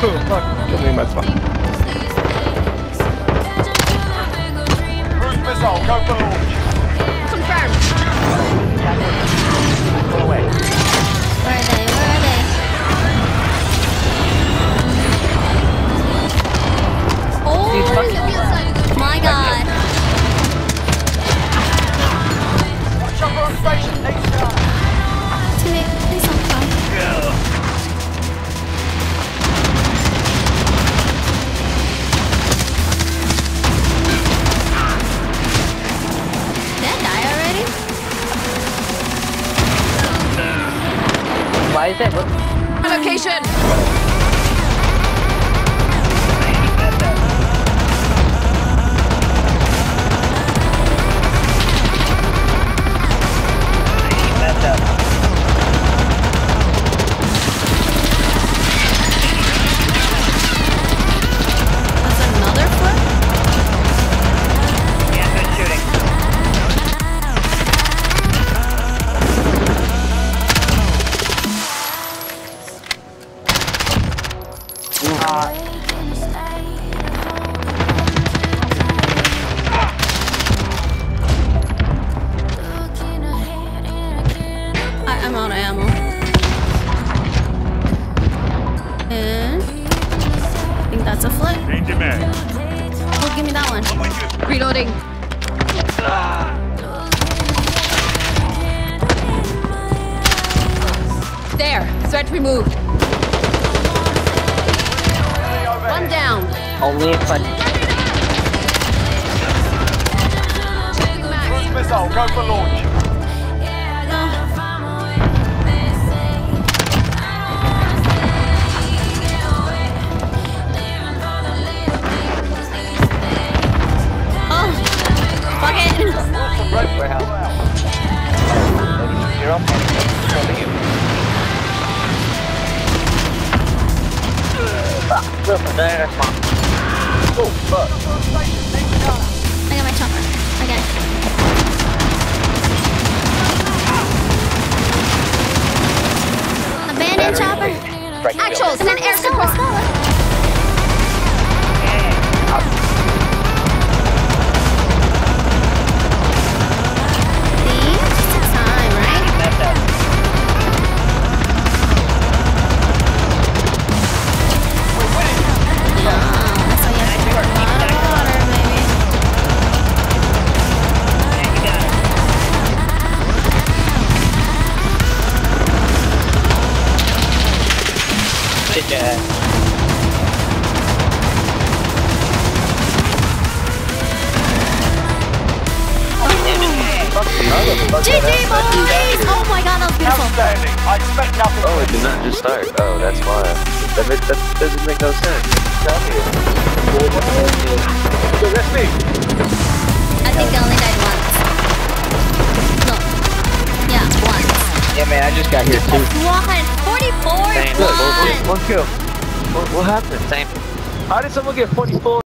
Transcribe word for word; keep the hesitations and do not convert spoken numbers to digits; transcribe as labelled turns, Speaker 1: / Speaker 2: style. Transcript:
Speaker 1: Fuck, kill me in my spot.
Speaker 2: Cruise missile, go for launch.
Speaker 3: Confirmed.
Speaker 2: Go away.
Speaker 3: Where are they? Where are they? Oh my god.
Speaker 2: Watch out on station, next shot.
Speaker 3: Timmy, please don't come. Did that die already?
Speaker 4: Why is that?
Speaker 3: Location! I'm out of ammo. And I think that's a flip.
Speaker 2: Change your man.
Speaker 3: Oh, give me that one. Reloading. There. Threat removed. One down.
Speaker 4: Only if I.
Speaker 2: Cruise missile, go for launch.
Speaker 4: Warehouse. You're up. Ah, listen, there's one. Oh, fuck.
Speaker 3: I got my chopper. Again. Abandoned chopper. Actual, and then air support.
Speaker 4: Yeah.
Speaker 3: G G boys! Oh my god, that was beautiful.
Speaker 2: Outstanding. I expect nothing.
Speaker 5: Oh, it did not just start. Oh, that's why. That, make, that doesn't make no sense. Tell me. So that's me.
Speaker 3: I think I only died once. No. Yeah, once.
Speaker 4: Yeah, man, I just got here too.
Speaker 3: One, forty-four,
Speaker 4: Same.
Speaker 3: one.
Speaker 5: One, one kill. What, what happened?
Speaker 4: Same.
Speaker 5: How did someone get forty-four?